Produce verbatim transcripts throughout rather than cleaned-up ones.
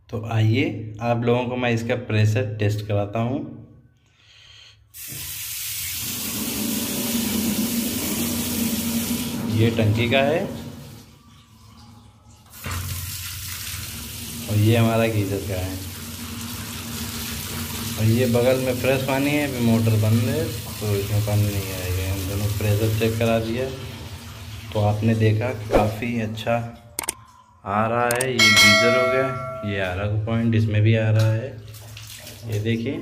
तो आइए आप लोगों को मैं इसका प्रेशर टेस्ट कराता हूँ। ये टंकी का है और ये हमारा गीज़र का है और ये बगल में फ्रेश पानी है। अभी मोटर बंद है तो इसमें पानी नहीं आएगा। हम दोनों प्रेशर चेक करा दिया तो आपने देखा काफ़ी अच्छा आ रहा है। ये गीज़र हो गया, ये आ रहा पॉइंट, इसमें भी आ रहा है, ये देखिए।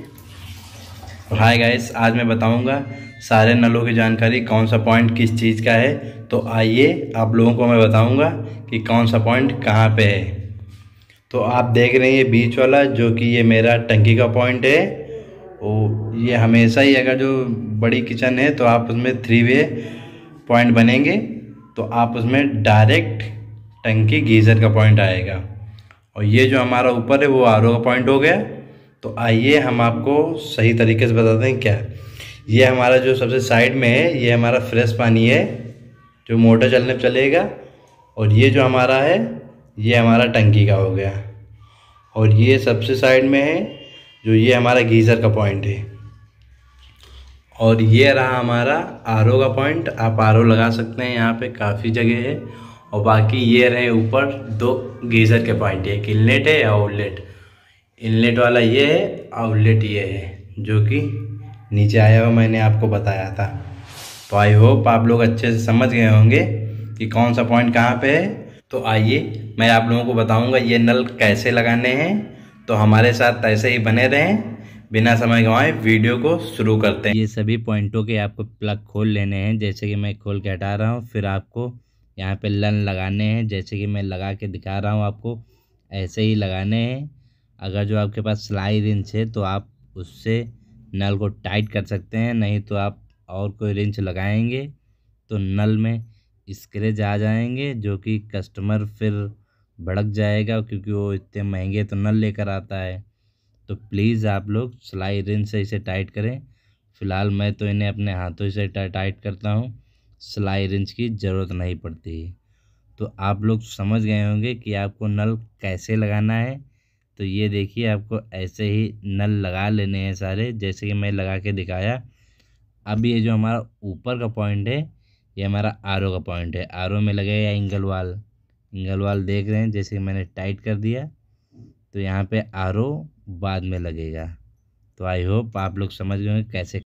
हाय गाइस, आज मैं बताऊंगा सारे नलों की जानकारी, कौन सा पॉइंट किस चीज़ का है। तो आइए आप लोगों को मैं बताऊंगा कि कौन सा पॉइंट कहाँ पे है। तो आप देख रहे हैं ये बीच वाला, जो कि ये मेरा टंकी का पॉइंट है। और ये हमेशा ही अगर जो बड़ी किचन है तो आप उसमें थ्री वे पॉइंट बनेंगे तो आप उसमें डायरेक्ट टंकी गीज़र का पॉइंट आएगा। और ये जो हमारा ऊपर है वो आर ओ का पॉइंट हो गया। तो आइए हम आपको सही तरीके से बताते हैं क्या। ये हमारा जो सबसे साइड में है ये हमारा फ्रेश पानी है जो मोटर चलने पर चलेगा। और ये जो हमारा है ये हमारा टंकी का हो गया। और ये सबसे साइड में है जो ये हमारा गीज़र का पॉइंट है। और ये रहा हमारा आर ओ का पॉइंट। आप आर ओ लगा सकते हैं, यहाँ पे काफ़ी जगह है। और बाकी ये रहे ऊपर दो गीज़र के पॉइंट, एक इनलेट है या आउटलेट। इनलेट वाला ये है, आउटलेट ये है जो कि नीचे आया हुआ मैंने आपको बताया था। तो आई होप आप लोग अच्छे से समझ गए होंगे कि कौन सा पॉइंट कहाँ पे है। तो आइए मैं आप लोगों को बताऊंगा ये नल कैसे लगाने हैं। तो हमारे साथ ऐसे ही बने रहें, बिना समय गंवाए वीडियो को शुरू करते हैं। ये सभी पॉइंटों के आपको प्लग खोल लेने हैं, जैसे कि मैं खोल के हटा रहा हूँ। फिर आपको यहाँ पे नल लगाने हैं, जैसे कि मैं लगा के दिखा रहा हूँ आपको, ऐसे ही लगाने हैं। अगर जो आपके पास सिलाई रिंच है तो आप उससे नल को टाइट कर सकते हैं, नहीं तो आप और कोई रिंच लगाएंगे तो नल में स्क्रैच आ जाएंगे, जो कि कस्टमर फिर भड़क जाएगा, क्योंकि वो इतने महंगे तो नल लेकर आता है। तो प्लीज़ आप लोग सिलाई रिंच से इसे टाइट करें। फ़िलहाल मैं तो इन्हें अपने हाथों से टाइट करता हूँ, सिलाई रिंच की ज़रूरत नहीं पड़ती। तो आप लोग समझ गए होंगे कि आपको नल कैसे लगाना है। तो ये देखिए, आपको ऐसे ही नल लगा लेने हैं सारे, जैसे कि मैं लगा के दिखाया। अब ये जो हमारा ऊपर का पॉइंट है ये हमारा आर ओ का पॉइंट है। आर ओ में लगेगा इंगल वाल। इंगल वाल देख रहे हैं, जैसे कि मैंने टाइट कर दिया तो यहाँ पे आर ओ बाद में लगेगा। तो आई होप आप लोग समझ गए होंगे कैसे